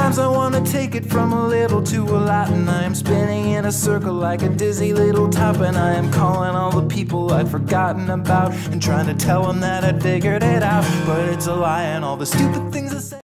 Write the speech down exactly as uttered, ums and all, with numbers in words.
Sometimes I wanna take it from a little to a lot, and I am spinning in a circle like a dizzy little top, and I am calling all the people I'd forgotten about and trying to tell them that I'd figured it out, but it's a lie and all the stupid things I say